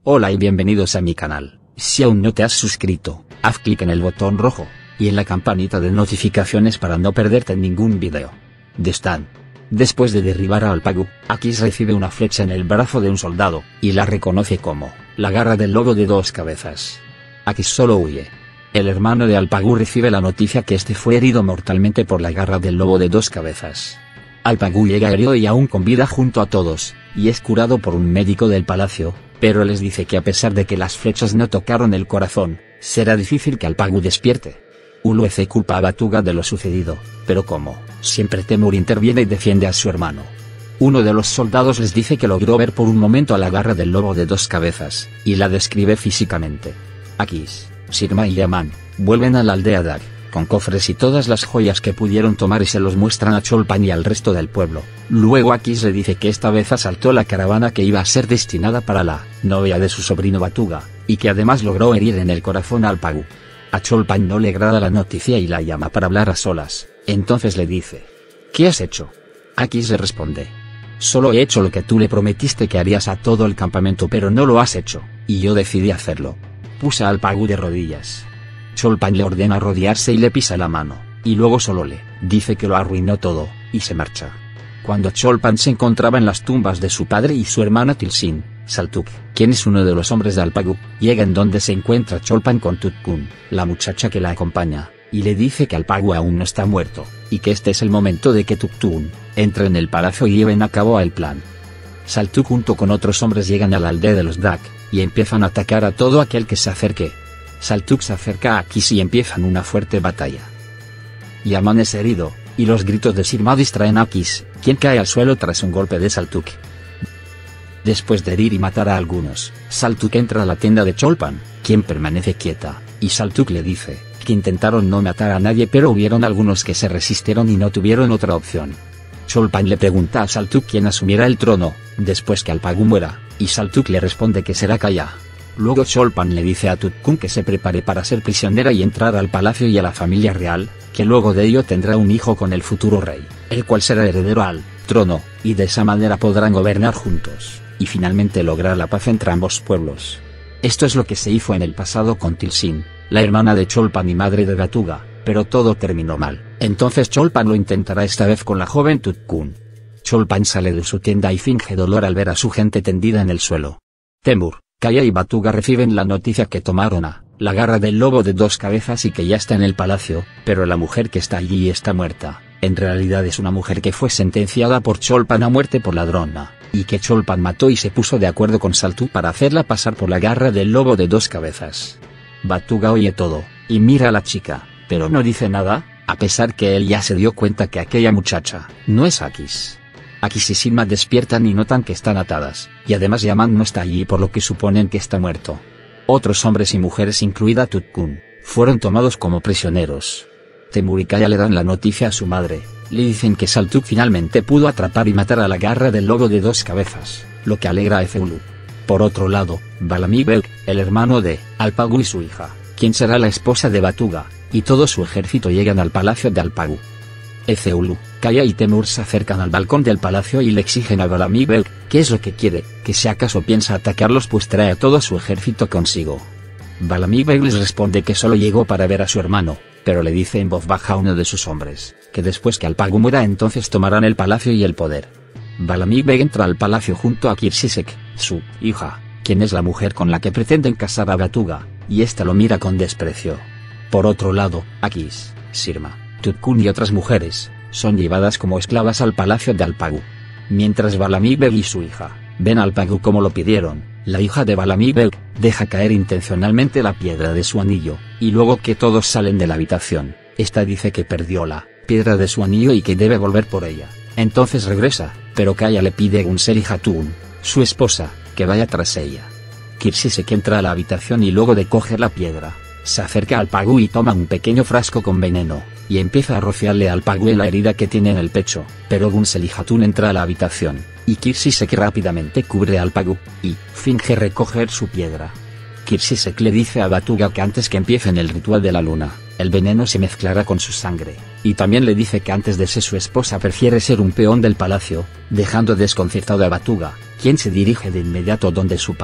Hola y bienvenidos a mi canal. Si aún no te has suscrito, haz clic en el botón rojo, y en la campanita de notificaciones para no perderte ningún video. Después de derribar a Alpagu, Akis recibe una flecha en el brazo de un soldado, y la reconoce como la garra del lobo de dos cabezas. Akis solo huye. El hermano de Alpagu recibe la noticia que este fue herido mortalmente por la garra del lobo de dos cabezas. Alpagu llega herido y aún con vida junto a todos, y es curado por un médico del palacio, pero les dice que a pesar de que las flechas no tocaron el corazón, será difícil que Alpagu despierte. Uluece culpa a Batuga de lo sucedido, pero como siempre Temur interviene y defiende a su hermano. Uno de los soldados les dice que logró ver por un momento a la garra del lobo de dos cabezas, y la describe físicamente. Akis, Sirma y Yaman vuelven a la aldea Dag, con cofres y todas las joyas que pudieron tomar y se los muestran a Cholpan y al resto del pueblo. Luego Akis le dice que esta vez asaltó la caravana que iba a ser destinada para la novia de su sobrino Batuga, y que además logró herir en el corazón a Alpagu. A Cholpan no le agrada la noticia y la llama para hablar a solas, entonces le dice: ¿qué has hecho? Akis le responde: solo he hecho lo que tú le prometiste que harías a todo el campamento, pero no lo has hecho, y yo decidí hacerlo. Puse a Alpagu de rodillas. Cholpan le ordena rodearse y le pisa la mano, y luego solo le dice que lo arruinó todo, y se marcha. Cuando Cholpan se encontraba en las tumbas de su padre y su hermana Tilsin, Saltuk, quien es uno de los hombres de Alpagu, llega en donde se encuentra Cholpan con Tutkun, la muchacha que la acompaña, y le dice que Alpagu aún no está muerto, y que este es el momento de que Tutkun entre en el palacio y lleven a cabo el plan. Saltuk junto con otros hombres llegan a la aldea de los Dak, y empiezan a atacar a todo aquel que se acerque. Saltuk se acerca a Akis y empiezan una fuerte batalla. Yaman es herido, y los gritos de Sirma distraen a Akis, quien cae al suelo tras un golpe de Saltuk. Después de herir y matar a algunos, Saltuk entra a la tienda de Cholpan, quien permanece quieta, y Saltuk le dice que intentaron no matar a nadie pero hubieron algunos que se resistieron y no tuvieron otra opción. Cholpan le pregunta a Saltuk quién asumirá el trono, después que Alpagu muera, y Saltuk le responde que será Kaya. Luego Cholpan le dice a Tutkun que se prepare para ser prisionera y entrar al palacio y a la familia real, que luego de ello tendrá un hijo con el futuro rey, el cual será heredero al trono, y de esa manera podrán gobernar juntos, y finalmente lograr la paz entre ambos pueblos. Esto es lo que se hizo en el pasado con Tilsin, la hermana de Cholpan y madre de Batuga, pero todo terminó mal. Entonces Cholpan lo intentará esta vez con la joven Tutkun. Cholpan sale de su tienda y finge dolor al ver a su gente tendida en el suelo. Temur, Kaya y Batuga reciben la noticia que tomaron a la garra del lobo de dos cabezas y que ya está en el palacio, pero la mujer que está allí está muerta. En realidad es una mujer que fue sentenciada por Cholpan a muerte por ladrona, y que Cholpan mató y se puso de acuerdo con Saltuk para hacerla pasar por la garra del lobo de dos cabezas. Batuga oye todo, y mira a la chica, pero no dice nada, a pesar que él ya se dio cuenta que aquella muchacha no es Akis. Akis y Sirma despiertan y notan que están atadas, y además Yaman no está allí por lo que suponen que está muerto. Otros hombres y mujeres incluida Tutkun, fueron tomados como prisioneros. Temur y Kaya le dan la noticia a su madre, le dicen que Saltuk finalmente pudo atrapar y matar a la garra del lobo de dos cabezas, lo que alegra a Ezeulu. Por otro lado, Balamig Beg, el hermano de Alpagu y su hija, quien será la esposa de Batuga, y todo su ejército llegan al palacio de Alpagu. Ezeulu, Kaya y Temur se acercan al balcón del palacio y le exigen a Balamig Beg qué es lo que quiere, que si acaso piensa atacarlos pues trae a todo su ejército consigo. Balamig Beg les responde que solo llegó para ver a su hermano, pero le dice en voz baja a uno de sus hombres, que después que Alpagu muera entonces tomarán el palacio y el poder. Balamig Beg entra al palacio junto a Kirsisek, su hija, quien es la mujer con la que pretenden casar a Batuga, y esta lo mira con desprecio. Por otro lado, Akis, Sirma, Tutkun y otras mujeres, son llevadas como esclavas al palacio de Alpagu. Mientras Balamig Beg y su hija, ven a Alpagu como lo pidieron, la hija de Balamig Beg, deja caer intencionalmente la piedra de su anillo, y luego que todos salen de la habitación, esta dice que perdió la piedra de su anillo y que debe volver por ella. Entonces regresa, pero Kaya le pide a Unseli Hatun, su esposa, que vaya tras ella. Kirsisek entra a la habitación y luego de coger la piedra, se acerca a Alpagu y toma un pequeño frasco con veneno, y empieza a rociarle a Alpagu en la herida que tiene en el pecho, pero Unseli Hatun entra a la habitación, y Kirsisek rápidamente cubre a Alpagu, y finge recoger su piedra. Kirsisek le dice a Batuga que antes que empiecen el ritual de la luna, el veneno se mezclará con su sangre, y también le dice que antes de ser su esposa prefiere ser un peón del palacio, dejando desconcertado a Batuga, quien se dirige de inmediato donde su padre.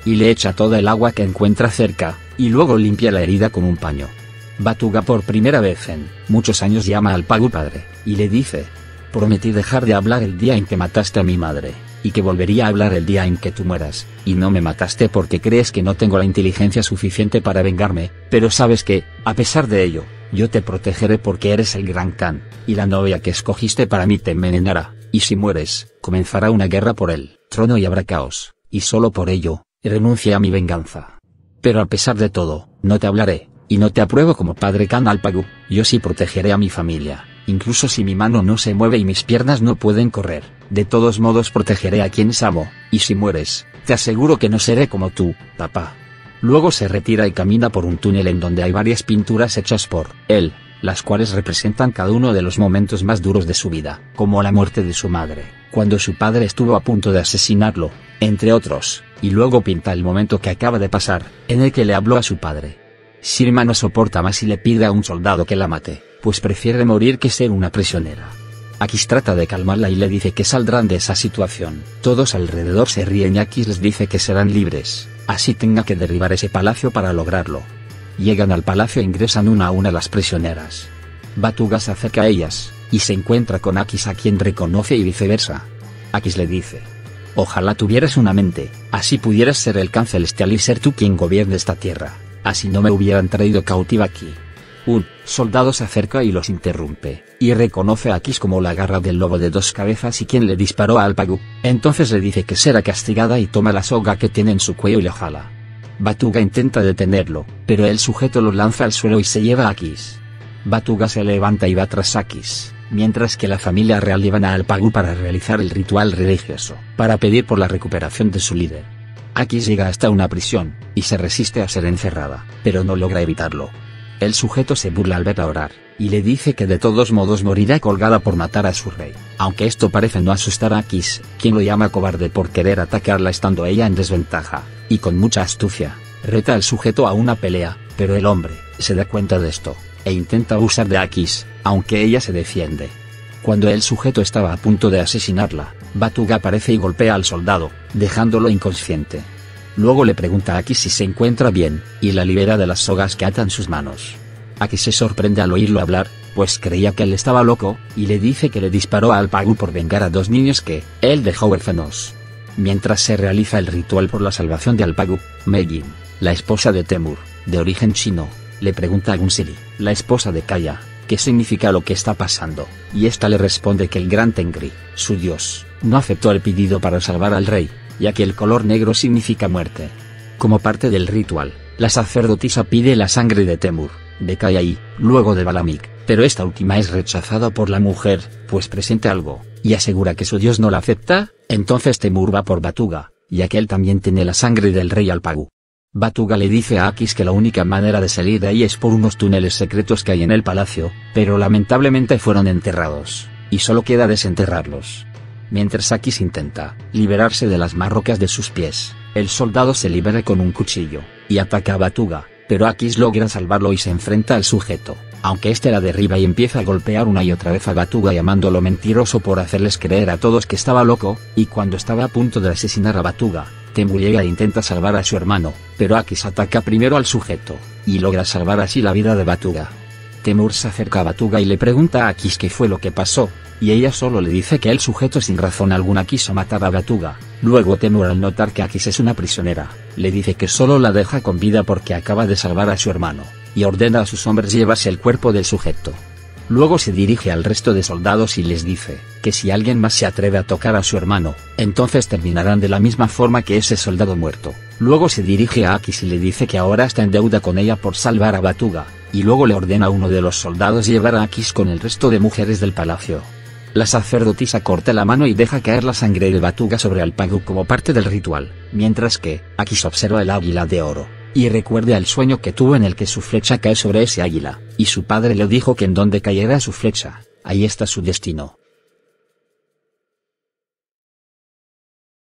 y le echa toda el agua que encuentra cerca, y luego limpia la herida con un paño. Batuga por primera vez en muchos años llama al Pagu padre, y le dice: prometí dejar de hablar el día en que mataste a mi madre, y que volvería a hablar el día en que tú mueras, y no me mataste porque crees que no tengo la inteligencia suficiente para vengarme, pero sabes que, a pesar de ello, yo te protegeré porque eres el gran Khan, y la novia que escogiste para mí te envenenará, y si mueres, comenzará una guerra por el trono y habrá caos, y solo por ello, renuncia a mi venganza. Pero a pesar de todo, no te hablaré, y no te apruebo como padre Khan al Pagu, yo sí protegeré a mi familia, incluso si mi mano no se mueve y mis piernas no pueden correr, de todos modos protegeré a quienes amo, y si mueres, te aseguro que no seré como tú, papá. Luego se retira y camina por un túnel en donde hay varias pinturas hechas por él, las cuales representan cada uno de los momentos más duros de su vida, como la muerte de su madre, cuando su padre estuvo a punto de asesinarlo, entre otros, y luego pinta el momento que acaba de pasar, en el que le habló a su padre. Shirima no soporta más y le pide a un soldado que la mate, pues prefiere morir que ser una prisionera. Akis trata de calmarla y le dice que saldrán de esa situación. Todos alrededor se ríen y Akis les dice que serán libres, así tenga que derribar ese palacio para lograrlo. Llegan al palacio e ingresan una a una las prisioneras. Batuga se acerca a ellas, y se encuentra con Akis a quien reconoce y viceversa. Akis le dice: ojalá tuvieras una mente, así pudieras ser el Khan celestial y ser tú quien gobierne esta tierra, así no me hubieran traído cautiva aquí. Un soldado se acerca y los interrumpe, y reconoce a Akis como la garra del lobo de 2 cabezas y quien le disparó al Pagu. Entonces le dice que será castigada y toma la soga que tiene en su cuello y la jala. Batuga intenta detenerlo, pero el sujeto lo lanza al suelo y se lleva a Akis. Batuga se levanta y va tras Akis, mientras que la familia real llevan a Pagu para realizar el ritual religioso, para pedir por la recuperación de su líder. Akis llega hasta una prisión, y se resiste a ser encerrada, pero no logra evitarlo. El sujeto se burla al verla orar, y le dice que de todos modos morirá colgada por matar a su rey, aunque esto parece no asustar a Akis, quien lo llama cobarde por querer atacarla estando ella en desventaja, y con mucha astucia, reta al sujeto a una pelea, pero el hombre se da cuenta de esto, e intenta abusar de Akis, aunque ella se defiende. Cuando el sujeto estaba a punto de asesinarla, Batuga aparece y golpea al soldado, dejándolo inconsciente. Luego le pregunta a Akis si se encuentra bien, y la libera de las sogas que atan sus manos. Akis se sorprende al oírlo hablar, pues creía que él estaba loco, y le dice que le disparó al Pagu por vengar a 2 niños que él dejó huérfanos. Mientras se realiza el ritual por la salvación de Pagu, Meijin, la esposa de Temur, de origen chino, le pregunta a Gunsiri, la esposa de Kaya, qué significa lo que está pasando, y esta le responde que el gran Tengri, su dios, no aceptó el pedido para salvar al rey, ya que el color negro significa muerte. Como parte del ritual, la sacerdotisa pide la sangre de Temur, de Kaya y, luego de Balamik, pero esta última es rechazada por la mujer, pues presente algo, y asegura que su dios no la acepta. Entonces Temur va por Batuga, ya que él también tiene la sangre del rey Pagu. Batuga le dice a Akis que la única manera de salir de ahí es por unos túneles secretos que hay en el palacio, pero lamentablemente fueron enterrados, y solo queda desenterrarlos. Mientras Akis intenta liberarse de las marrocas de sus pies, el soldado se libera con un cuchillo, y ataca a Batuga, pero Akis logra salvarlo y se enfrenta al sujeto, aunque este la derriba y empieza a golpear una y otra vez a Batuga llamándolo mentiroso por hacerles creer a todos que estaba loco, y cuando estaba a punto de asesinar a Batuga, Temur llega e intenta salvar a su hermano, pero Akis ataca primero al sujeto, y logra salvar así la vida de Batuga. Temur se acerca a Batuga y le pregunta a Akis qué fue lo que pasó, y ella solo le dice que el sujeto sin razón alguna quiso matar a Batuga. Luego Temur, al notar que Akis es una prisionera, le dice que solo la deja con vida porque acaba de salvar a su hermano, y ordena a sus hombres llevarse el cuerpo del sujeto. Luego se dirige al resto de soldados y les dice que si alguien más se atreve a tocar a su hermano, entonces terminarán de la misma forma que ese soldado muerto. Luego se dirige a Akis y le dice que ahora está en deuda con ella por salvar a Batuga, y luego le ordena a uno de los soldados llevar a Akis con el resto de mujeres del palacio. La sacerdotisa corta la mano y deja caer la sangre de Batuga sobre Pagu como parte del ritual, mientras que Akis observa el águila de oro, y recuerda el sueño que tuvo en el que su flecha cae sobre ese águila, y su padre le dijo que en donde cayera su flecha, ahí está su destino.